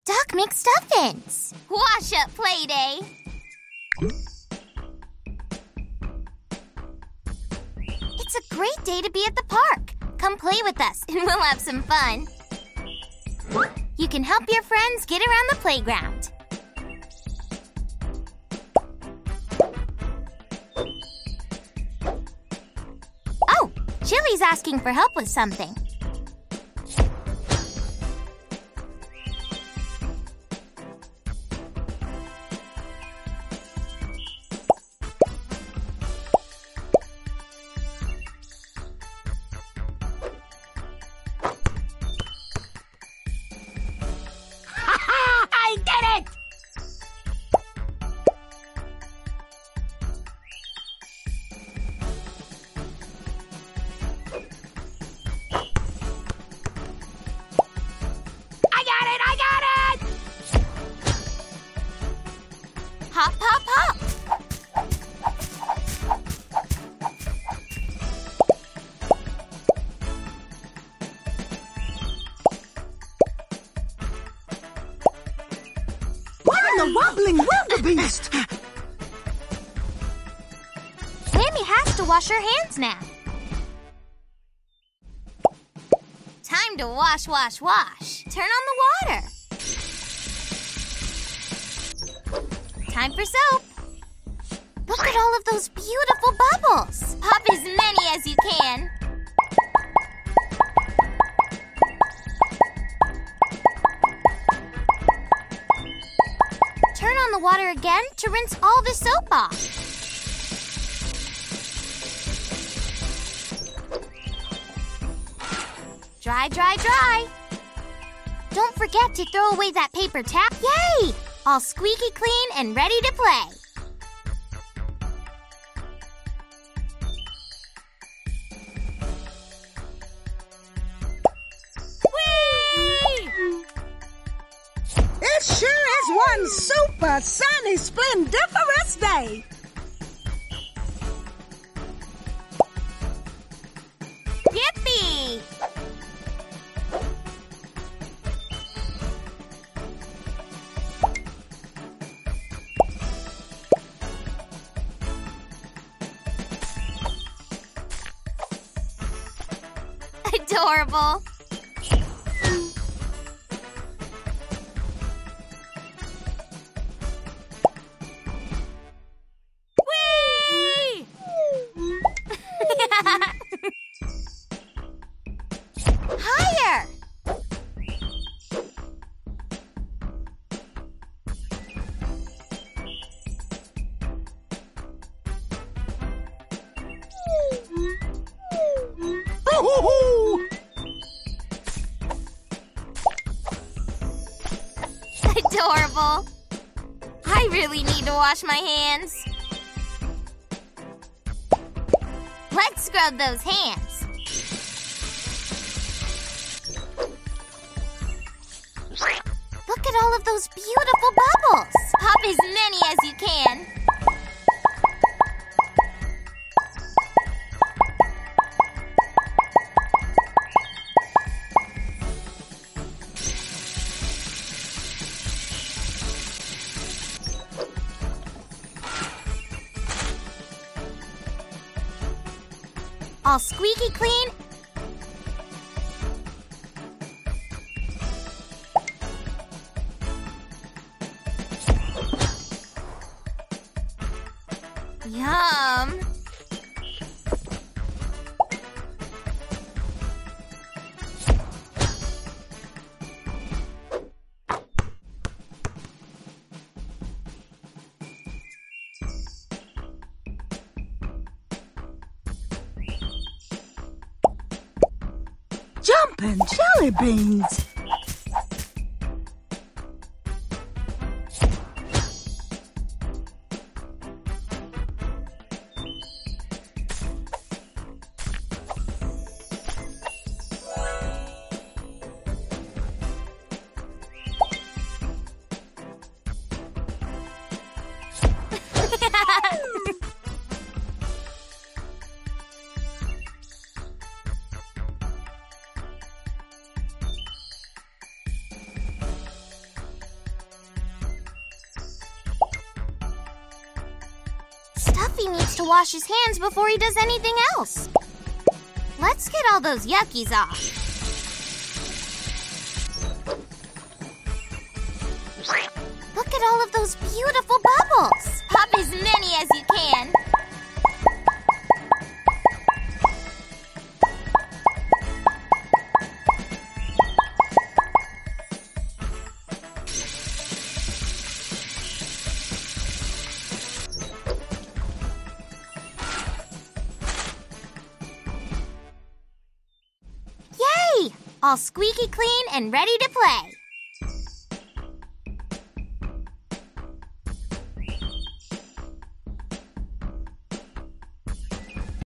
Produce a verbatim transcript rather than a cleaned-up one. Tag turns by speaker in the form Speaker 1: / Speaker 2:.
Speaker 1: Doc makes stuffins. Wash-up play day. It's a great day to be at the park. Come play with us and we'll have some fun. You can help your friends get around the playground. Oh, Chili's asking for help with something.
Speaker 2: I did it! I got it! I got it!
Speaker 1: Hop, hop, hop.
Speaker 2: The wobbling wildebeest!
Speaker 1: Sammy has to wash her hands now. Time to wash, wash, wash. Turn on the water. Time for soap. Look at all of those beautiful bubbles. Pop as many as you can. Turn on the water again to rinse all the soap off. Dry, dry, dry. Don't forget to throw away that paper towel. Yay! All squeaky clean and ready to play. Whee!
Speaker 2: It sure is one super sunny, splendiferous day.
Speaker 1: Yippee! Adorable. Whee! Higher!
Speaker 2: Ooh.
Speaker 1: Adorable. I really need to wash my hands. Let's scrub those hands. Look at all of those beautiful bubbles. Pop as many as you can. All squeaky clean. Yum.
Speaker 2: Jumping jelly beans.
Speaker 1: Fluffy needs to wash his hands before he does anything else. Let's get all those yuckies off. Look at all of those beautiful bubbles. Pop as many as you can. Yay! All squeaky clean and ready to play.